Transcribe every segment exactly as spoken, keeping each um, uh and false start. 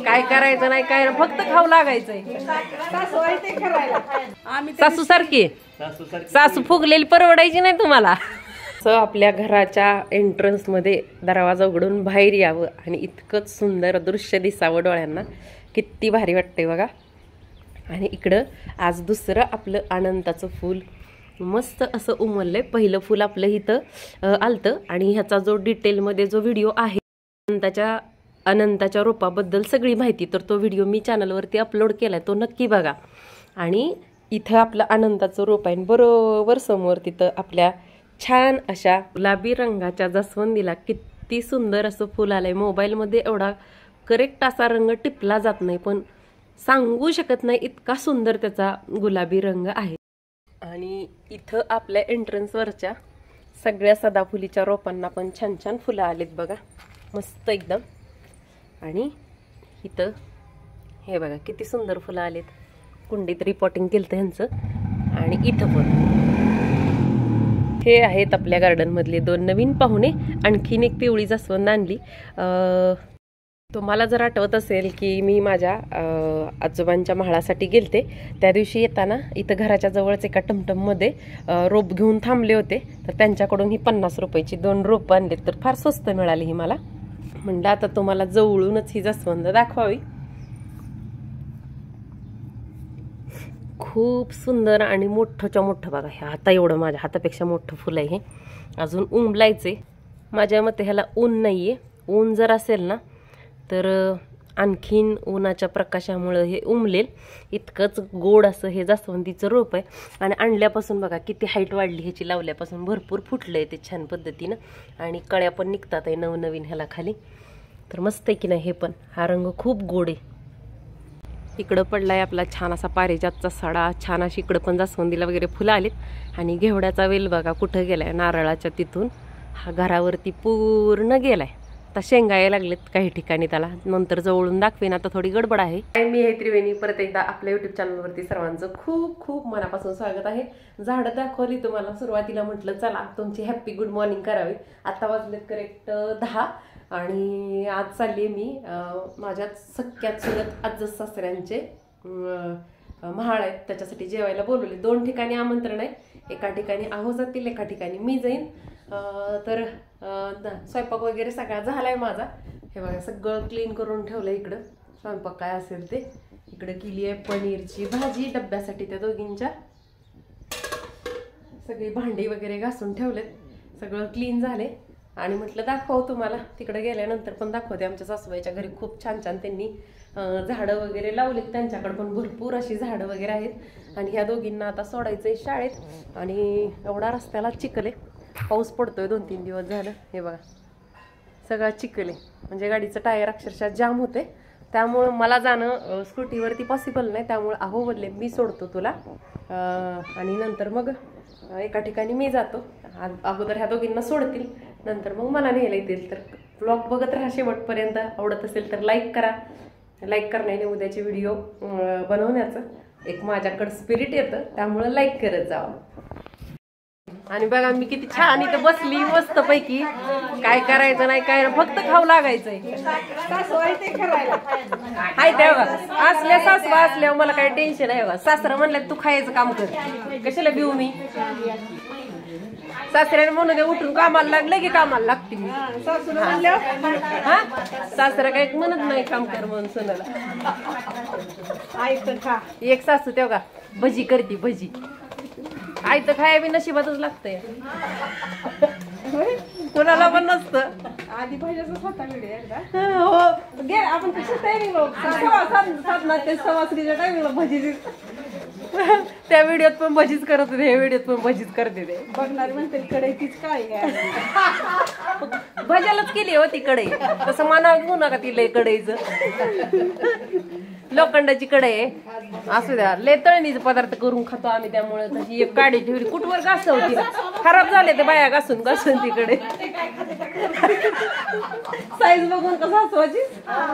काय करायचं नाही काय फक्त खाऊ लागायचंय. सासू सारखी सासू फुगलेली परवडायची नाही तुम्हाला. आपल्या घराच्या एंट्रन्स मध्ये दरवाजा उघडून बाहेर यावं आणि इतकंच सुंदर दृश्य दिसावं डोळ्यांना. किती भारी वाटतंय बघा. आणि इकडं आज दुसरं आपलं अनंताचं फूल मस्त असं उमललंय. पहिलं फूल आपलं इथं आलतं आणि ह्याचा जो डिटेलमध्ये जो व्हिडिओ आहे अनंताच्या अनंताच्या रोपाबद्दल सगळी माहिती, तर तो व्हिडिओ मी चॅनलवरती अपलोड केलाय, तो नक्की बघा. आणि इथं आपलं अनंताचं रोप आहे, बरोबर समोर तिथं आपल्या छान अशा गुलाबी रंगाच्या जास्वंदीला किती सुंदर असं फुल आलंय. मोबाईलमध्ये एवढा करेक्ट असा रंग टिपला जात नाही, पण सांगू शकत नाही इतका सुंदर त्याचा गुलाबी रंग आहे. आणि इथं आपल्या एंट्रन्सवरच्या सगळ्या सदाफुलीच्या रोपांना पण छान छान फुलं आलेत बघा, मस्त एकदम. आणि इथं हे बघा किती सुंदर फुलं आलेत. कुंडीत रिपोर्टिंग केलं ह्यांचं. आणि इथं पण हे आहेत आपल्या गार्डन मधले दोन नवीन पाहुणे. आणखीन एक पिवळी जास्वंद आणली. तुम्हाला जर आठवत असेल की मी माझ्या आजोबांच्या महाळासाठी गेलते, त्या दिवशी येताना इथं घराच्या जवळच एका टमटममध्ये रोप घेऊन थांबले होते. तर त्यांच्याकडून ही पन्नास रुपयाची दोन रोप आणले, तर फार स्वस्त मिळाली ही मला. म्हणलं आता तुम्हाला जवळूनच ही जास्वंद दाखवावी. खूप सुंदर आणि मोठंच्या मोठं बघा. ह्या हाता एवढं, माझ्या हातापेक्षा मोठं फुल आहे हे. अजून उमलायचे. माझ्या मते ह्याला ऊन नाहीये. ऊन जर असेल ना तर आणखीन उन्हाच्या प्रकाशामुळे हे उमलेल. इतकंच गोड असं हे जास्वंदीचं रोप आहे. आणि आणल्यापासून बघा किती हाईट वाढली ह्याची. लावल्यापासून भरपूर फुटलंय ते छान पद्धतीनं. आणि कळ्या पण निघतात आहे नवनवीन ह्याला खाली. तर मस्त आहे की नाही हे पण. हा रंग खूप गोड आहे. इकडं पडलाय आपला छान असा पारिजातचा सडा. छान अशी इकडं पण जास्वंदीला वगैरे फुलं आलीत. आणि घेवड्याचा वेल बघा कुठं गेलाय, नारळाच्या तिथून हा घरावरती पूर्ण गेलाय. आता शेंगा यायला लागलेत काही ठिकाणी, त्याला नंतर जवळून दाखवेन. आता थोडी गडबड आहे. मी आहे त्रिवेणी. परत एकदा आपल्या युट्यूब चॅनलवरती सर्वांचं खूप खूप मनापासून स्वागत आहे. झाडं दाखवली तुम्हाला. सुरुवातीला म्हटलं चला तुमची हॅप्पी गुड मॉर्निंग करावी. आता वाजलेत करेक्ट दहा. आणि आज चालली मी माझ्या सख्यात चुलत आज्ज सासऱ्यांचे महाळ आहेत, त्याच्यासाठी जेवायला बोलवले. दोन ठिकाणी आमंत्रण आहे. एका ठिकाणी आहो जातील, एका ठिकाणी मी जाईन. तर स्वयंपाक वगैरे सगळा झालाय माझा. हे बघा सगळं क्लीन करून ठेवलं. इकडं स्वयंपाक काय असेल ते. इकडे केली आहे पनीरची भाजी डब्यासाठी त्या दोघींच्या. सगळी भांडी वगैरे घासून ठेवलेत. सगळं क्लीन झाले. आणि म्हटलं दाखव तुम्हाला. तिकडे गेल्यानंतर पण दाखवते. आमच्या सासूबाईच्या घरी खूप छान छान त्यांनी झाडं वगैरे लावलेत. त्यांच्याकडे पण भरपूर अशी झाडं वगैरे आहेत. आणि ह्या दोघींना आता सोडायचंय शाळेत. आणि एवढा रस्त्याला चिखल आहे. पाऊस पडतोय दोन तीन दिवस झालं. हे बघा सगळा चिखल आहे. म्हणजे गाडीचं टायर अक्षरशः जाम होते. त्यामुळं मला जाणं स्कूटीवरती पॉसिबल नाही. त्यामुळं अहो बोलले मी सोडतो तुला. आणि नंतर मग एका ठिकाणी मी जातो. अगोदर ह्या दोघींना सोडतील, नंतर मग मला न्यायला येतील. तर ब्लॉग बघत राहा शेवटपर्यंत. आवडत असेल तर लाईक करा. लाईक करण्याने उद्याचे व्हिडिओ बनवण्याचं एक माझ्याकडं स्पिरिट येतं. त्यामुळं लाईक करत जावं. आणि बघा मी किती छान इथं बसली मस्त पैकी. काय करायचं नाही काय फक्त खाऊ लागायचंय. हाय तेव्हा असल्या सासवा असल्यावर मला काही टेन्शन आहे. बघा सासरा म्हणलं तू खायचं काम कर, कशाला भिऊ मी. सासऱ्याने म्हणून उठून कामाला लागलं की कामाला लागते मी. हा सासरा काही म्हणत नाही काम कर म्हणून सुनाला. एक सासू तेव्हा भजी करते भजी. आई तर खाया बी नशिबातच लागतंय. कोणाला पण नसतं. आधी भाज्याचा स्वतः हो गे आपण कशी टायमिंगला ते सवासरीच्या टायमिंगला भजी. त्या व्हिडिओत पण भजीच करत होते, हे व्हिडिओत पण भजीच करते ते. बघणारी म्हणते कढई तीच काय भज्यालाच केली होती कढई. तसं मानावं घेऊ नका ती लय कढईचं. लोखंडाची कढई आहे. असू द्या लय तळणीचे पदार्थ करून खातो आम्ही. त्यामुळे तशी एक काडी ठेवली. कुठवर घास होती खराब झाले ते बाया घासून घासून तिकडे. साईज बघून कसं हसवायची.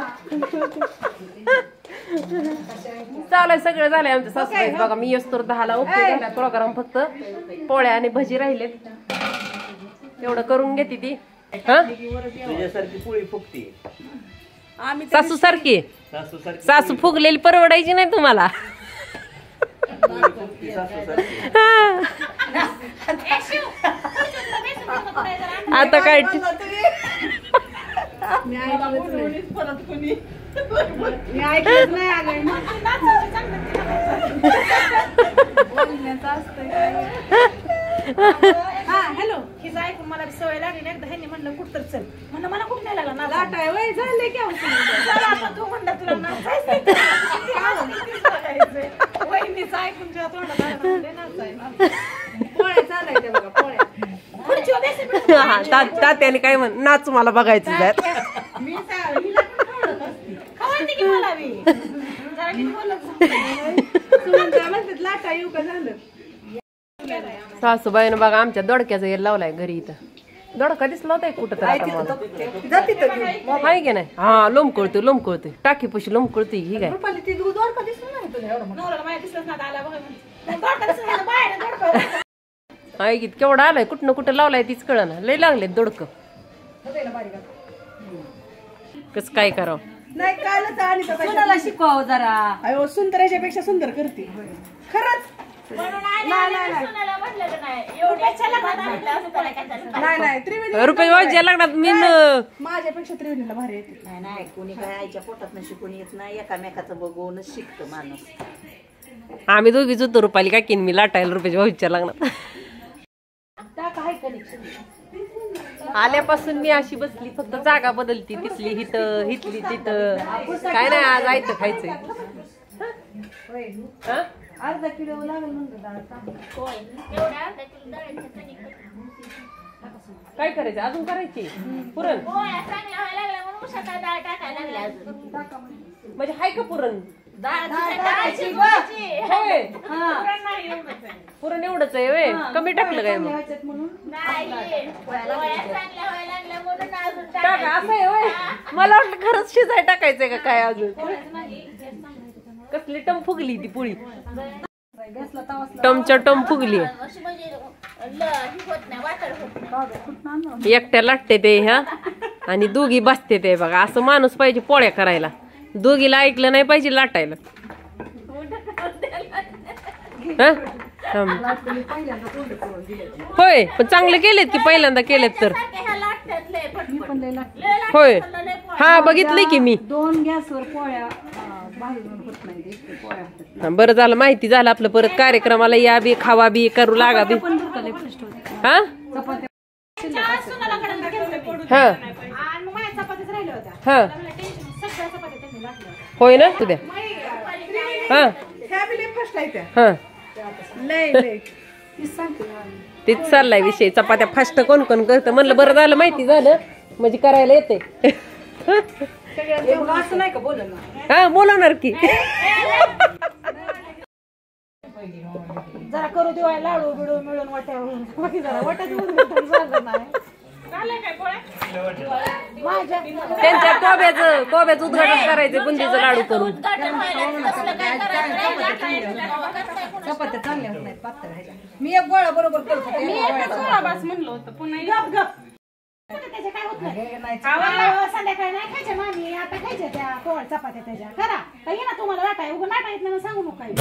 चालय सगळं झालंय आमचं सासूबाई. बघा मी असतो दहाला ओके झाला प्रोग्राम. फक्त पोळ्या आणि भजी राहिलेत. एवढं करून घेते ती. हा तुझ्यासारखी पोळी फुगती. सासू सारखी सासू फुगलेली परवडायची नाही तुम्हाला. आता काय हॅलो ही ऐकून मला सवय लागली ना एकदा ह्यांनी म्हणलं कुठ तर चल म्हणलं मला कुठ नाही लागला नाचाय वय झाले की तू म्हणलं तुला नाचायचं वहिनीचं ऐकून जेव्हा तोंडात पोळ्या चालायच्या बघा पोळ्या तात्याने काय म्हण नाच मला बघायचं जर मी खवळते की मला मी जरा नीट बोलत म्हणतात लाटा येऊ का झालं. सासूबाईनं बघा आमच्या दोडक्याचा येल लावलाय घरी. इथं दोडका दिसला होता कुठं तर आहे की नाही. हा लोंबकळतोय लोंबकळतोय टाकी पशी लोंबकळतोय. ही काय आहे की केवढा आलाय कुठनं कुठं लावलाय तीच कळ ना. लय लागले दोडक कस काय करावं नाही कालच शिकवावं जरा. अयो सुंदर पेक्षा सुंदर करते खरंच. रुपये वाजच्या लागणार मी माझ्यापेक्षा त्रिवेणीला भारी येते. नाही नाही कोणी काय आईच्या पोटात शिकून येत नाही एकामेकाचं बघूनच शिकतो माणूस. आम्ही दोघीच होतो रुपाली का किन मी लाटायला रुपयाच्या वाजच्या लागणार. आल्यापासून मी अशी बसली फक्त जागा बदलती. तिथली हित हितली तिथं काय नाही. आज आयतं खायचंय. अर्धा किलो लागेल म्हणतो काय करायचं अजून करायची पुरण म्हणजे हाय का पुरण पुरण एवढंच आहे वे कमी टाकलं काय मग टाका असं आहे वय. मला वाटलं खरंच शिजाय टाकायचंय का काय अजून. कसली टम फुगली ती पोळी टमच्या टम फुगली. एकट्या लाटते ते ह्या आणि दोघी बसते ते बघा. असं माणूस पाहिजे पोळ्या करायला. दोघीला ऐकलं नाही पाहिजे लाटायला. होय पण चांगले केलेत की पहिल्यांदा केलेत तर. होय हा बघितलंय की मी. दोन गॅसवर पोळ्या बरं झालं माहिती झालं आपलं. परत कार्यक्रमाला या बी खावा बी करू लागा बी. हा हा हा होय ना तुद्या. हा हा तेच चाललाय विषय. चपात्या फास्ट कोण कोण करतं म्हणलं बरं झालं माहिती झालं म्हणजे करायला येते. हा बोलवणार की जरा करू देवा लाडू बिडू मिळून वाट्या त्यांच्या कोब्याचं कोब्याचं उद्घाटन करायचं बुंदीचं लाडू करून. चपात्या चांगल्या होत नाहीत पातळ. मी एक गोळा बरोबर करतो. म्हणलं होतं पुन्हा काय होत नाही. संध्याकाळी नाही खायच्या मामी आता खायच्या त्या पोळ चपात्या त्याच्या करा काही ना तुम्हाला लाटाय उगा लाटा येत नाही सांगू नका.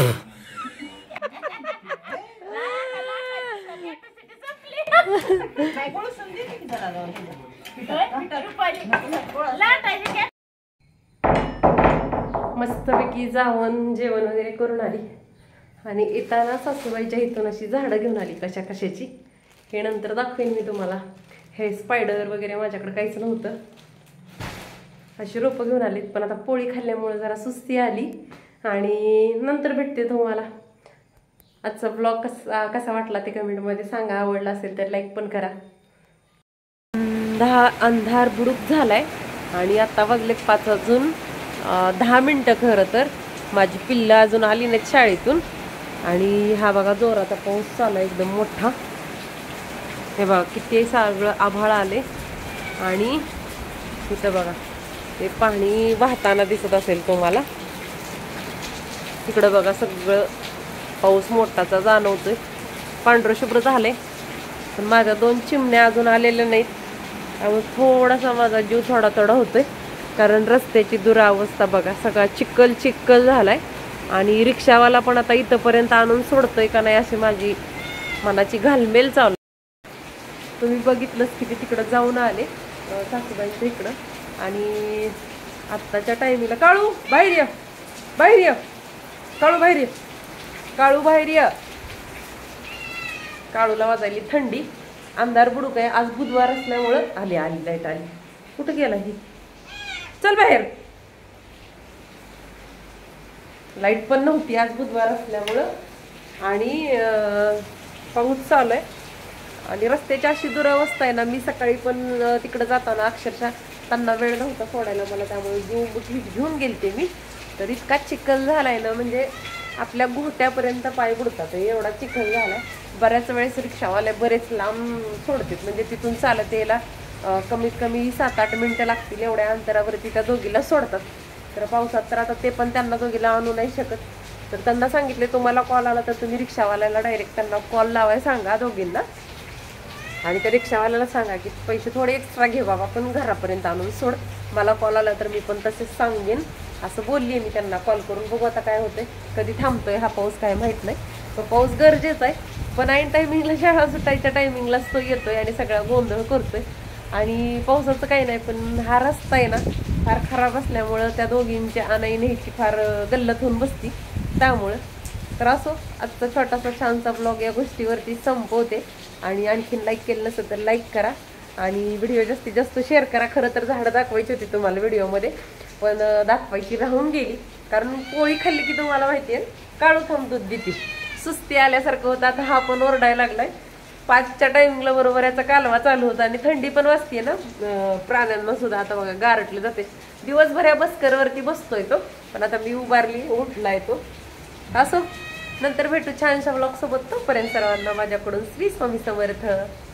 मस्तपैकी जावण जेवण वगैरे करून आली आणि येताना सासूबाईच्या इथून अशी झाडं घेऊन आली कशा कशाची. हे नंतर दाखवेन मी तुम्हाला. हे स्पायडर वगैरे माझ्याकडे काहीच नव्हतं. अशी रोपं घेऊन आलीत पण आता पोळी खाल्ल्यामुळे जरा सुस्ती आली. आणि नंतर भेटते तुम्हाला. आजचा ब्लॉग कसा कसा वाटला ते कमेंटमध्ये सांगा. आवडला असेल तर लाईक पण करा. दहा अंधार बुडूक झालाय आणि आता वाजले पाच वाजून दहा मिनटं. खरं तर माझी पिल्लं अजून आली नाहीत शाळेतून. आणि हा बघा जोराचा पाऊस चालू एकदम मोठा. हे बघा किती सगळं आभाळ आले आणि इथं बघा ते पाणी वाहताना दिसत असेल तुम्हाला. तिकडं बघा सगळं पाऊस मोठाचा जाणवतोय. पांढरं शुभ्र झाले पण माझ्या दोन चिमण्या अजून आलेल्या नाहीत त्यामुळे थोडासा माझा जीव थोडा थोडा होतोय. कारण रस्त्याची दुरावस्था बघा, सगळा चिखल चिखल झालाय आणि रिक्षावाला पण आता इथंपर्यंत आणून सोडतोय का नाही अशी माझी मनाची घालमेल चालू. तुम्ही बघितलंच किती तिकडं जाऊन आले सासूबाईंच्या इकडं. आणि आत्ताच्या टायमिंगला काळू बाहेर ये, बाहेर ये, काळू बाहेर ये, काळू बाहेर ये. काळूला वाजायली थंडी, अंधार बुडूक आहे. आज बुधवार असल्यामुळं आली आली लाईट आली. कुठं गेला ही? चल बाहेर. लाईट पण नव्हती आज बुधवार असल्यामुळं आणि पाऊस चालू आहे आणि रस्त्याची अशी दुरावस्था आहे ना. मी सकाळी पण तिकडे जाताना अक्षरशः त्यांना वेळ नव्हता सोडायला मला, त्यामुळे घेऊन घेऊन गेलते मी. तर इतका चिखल झालाय ना म्हणजे आपल्या घोट्यापर्यंत पाय बुडतात एवढा चिखल झालाय. बऱ्याच वेळेस रिक्षावाले बरेच लांब सोडतात, म्हणजे तिथून चालत यायला कमीत कमी सात आठ मिनिटं लागतील एवढ्या अंतरावरती त्या दोघीला सोडतात. तर पावसात तर आता ते पण त्यांना दोघीला आणू नाही शकत. तर त्यांना सांगितले तुम्हाला कॉल आला तर तुम्ही रिक्षावाल्याला डायरेक्ट त्यांना कॉल लावाय सांगा दोघींना, आणि त्या रिक्षावाल्याला सांगा की पैसे थोडे एक्स्ट्रा घे बाबा पण घरापर्यंत आणून सोड. मला कॉल आला तर मी पण तसेच सांगेन असं बोलली मी त्यांना कॉल करून. बघू आता काय होतंय, कधी थांबतोय हा पाऊस काय माहित नाही. तो पाऊस गरजेचा आहे, पण ऐन टायमिंगला शाळा सुटायच्या टायमिंगलाच तो येतोय आणि सगळा गोंधळ करतोय. आणि पावसाचं काही नाही, पण हा रस्ता आहे ना फार खराब असल्यामुळं त्या दोघींची आणाई न्यायची फार गल्लत होऊन बसती त्यामुळं. तर असो, आजचा छोटासा छानसा ब्लॉग या गोष्टीवरती संपवते. आणि आणखीन लाईक केलं नसेल तर लाईक करा आणि व्हिडिओ जास्तीत जास्त शेअर करा. खरं तर झाडं दाखवायची होती तुम्हाला व्हिडिओमध्ये, पण दाखवायची राहून गेली. कारण पोळी खाल्ली की तुम्हाला माहिती आहे काळू थांब दूध देते, सुस्ती आल्यासारखं होतं. आता हा पण ओरडायला लागलाय. पाचच्या टायमिंगला बरोबर याचा कालवा चालू होता आणि थंडी पण वाजते ना प्राण्यांना सुद्धा. आता बघा गारटले जाते, दिवसभर या बसकरवरती बसतोय तो, पण आता मी उभारली उठलाय तो. असो, नंतर भेटू छानशा ब्लॉग सोबत. तोपर्यंत सर्वांना माझ्याकडून श्री स्वामी समर्थ.